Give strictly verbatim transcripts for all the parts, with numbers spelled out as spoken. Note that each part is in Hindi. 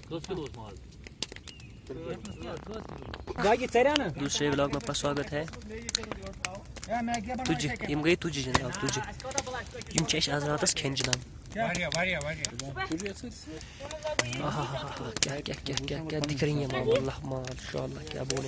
दूसरे व्लॉग में आपका स्वागत है। तुझे यम गई तुझे जनाब तुझे यम चेश आज रात खेन जनाब क्या क्या क्या क्या क्या दिख रही है माशाल्लाह माशाल्लाह क्या बोले।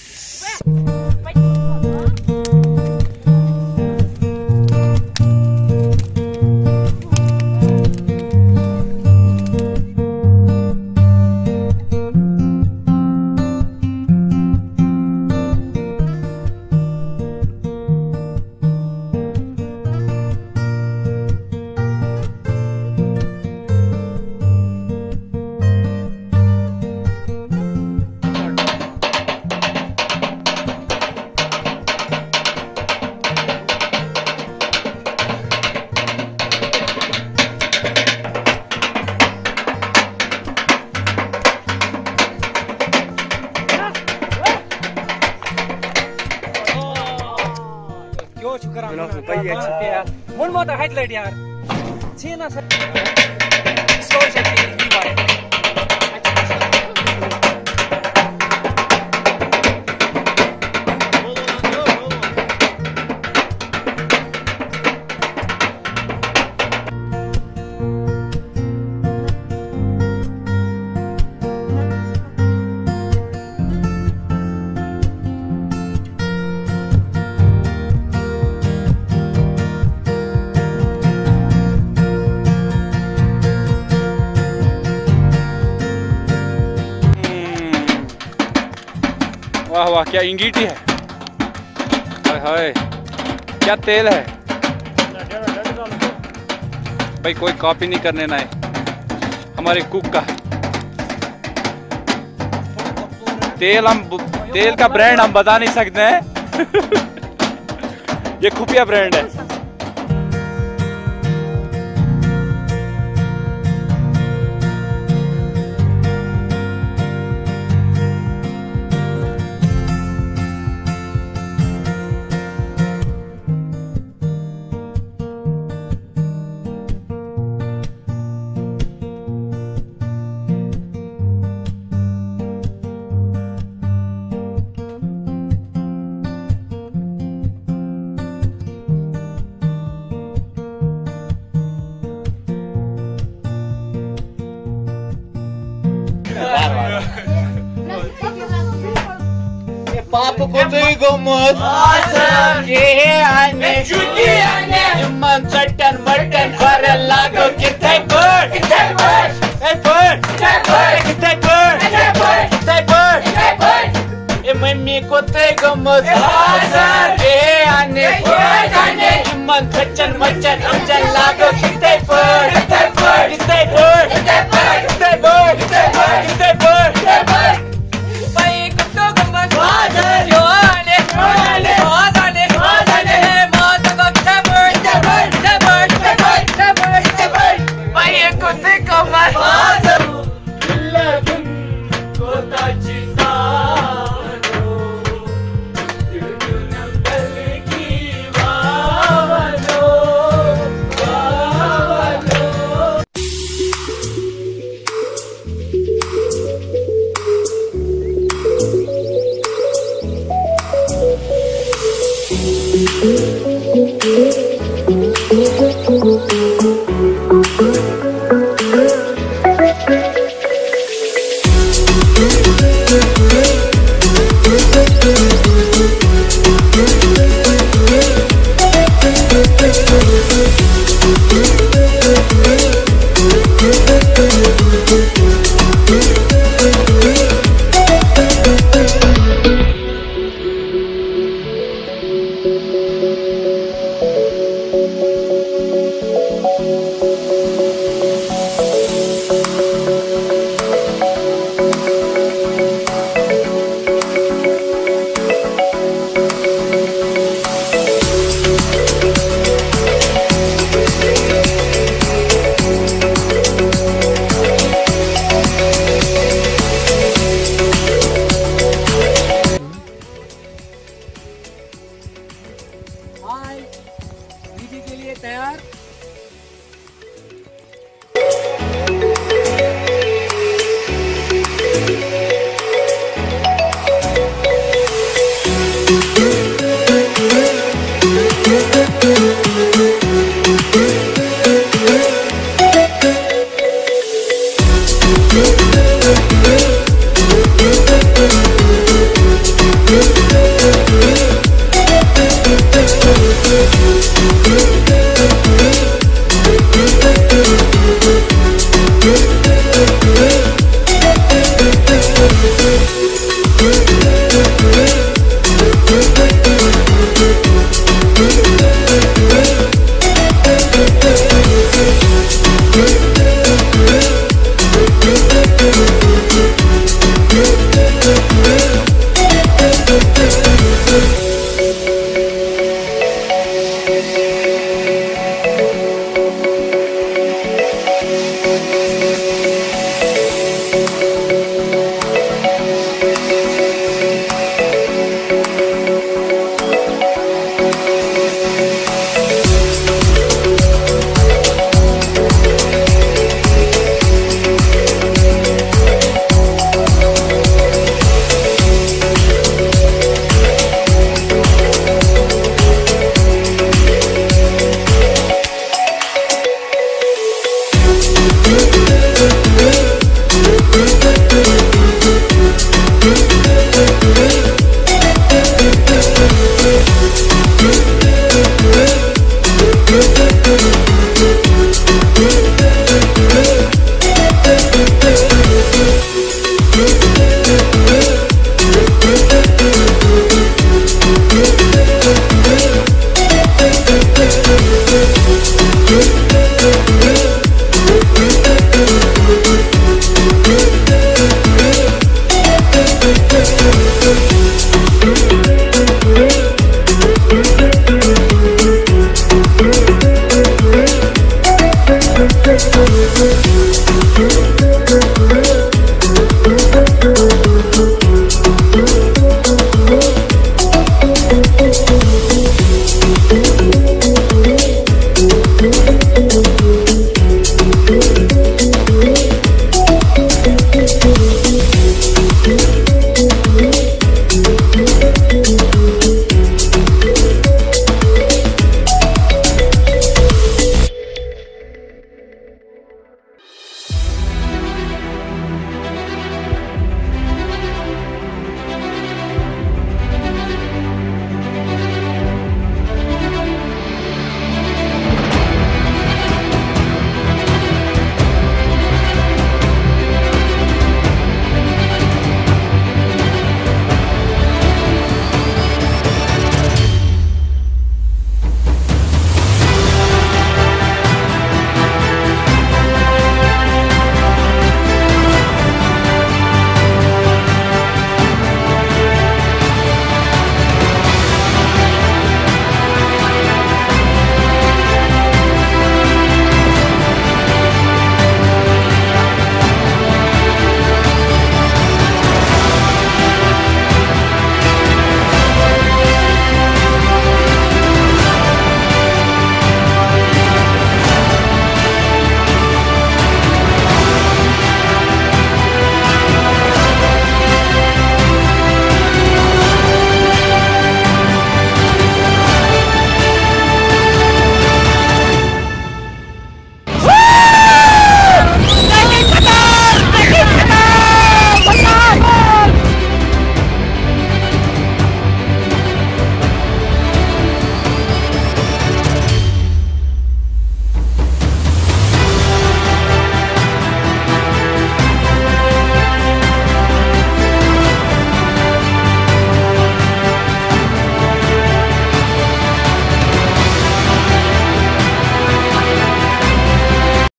One more the headlight yaar. See na sir. Slow checking. वाह वाह क्या इंगीटी है, हाय हाय क्या तेल है भाई, कोई कॉपी नहीं करने ना है हमारे कुक का तेल। हम तेल का ब्रांड हम बता नहीं सकते हैं ये खुफिया ब्रांड है। Papa kutuy gumot Kihe ane Chuti ane Imman chatan matan Para lago kitay bird Kitay bird Kitay bird Kitay bird Kitay bird Kitay bird Kitay bird Kitay bird Imman kutuy gumot Kihe ane Imman chatan matan Amjan lago